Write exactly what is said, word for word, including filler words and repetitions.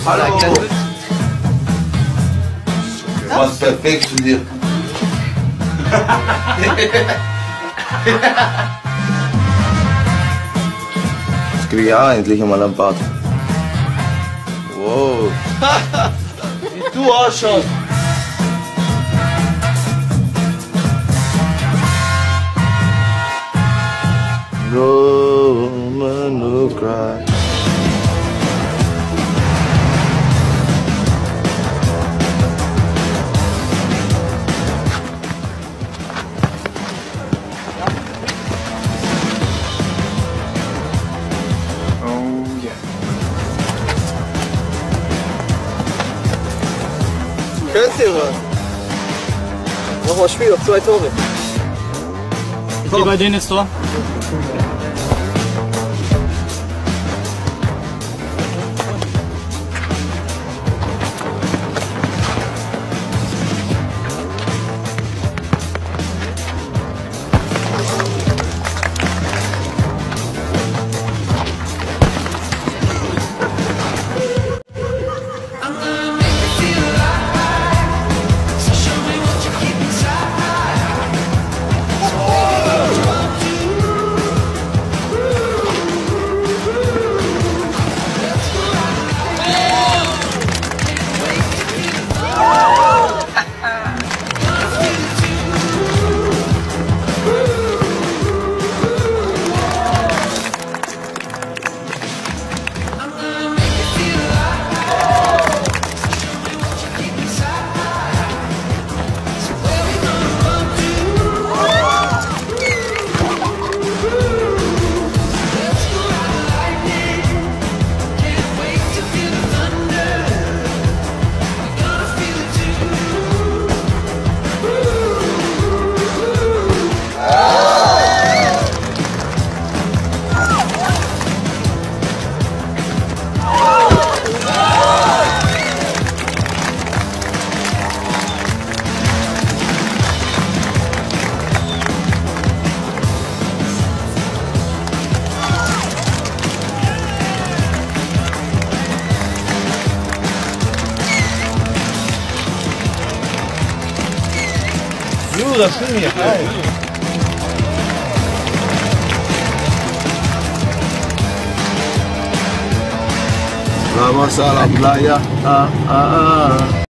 Hallo. Was perfekt zu dir. Jetzt krieg ich auch endlich einmal ein Bad. Wow. Wie du ausschaust. No man no cry. Oh yeah. Könnt ihr was? Nochmal Spiel auf zwei Tore. Ich gehe bei denen ins Tor. Jura, komm hier. Hi. Vamos a la playa. Ah, ah, ah.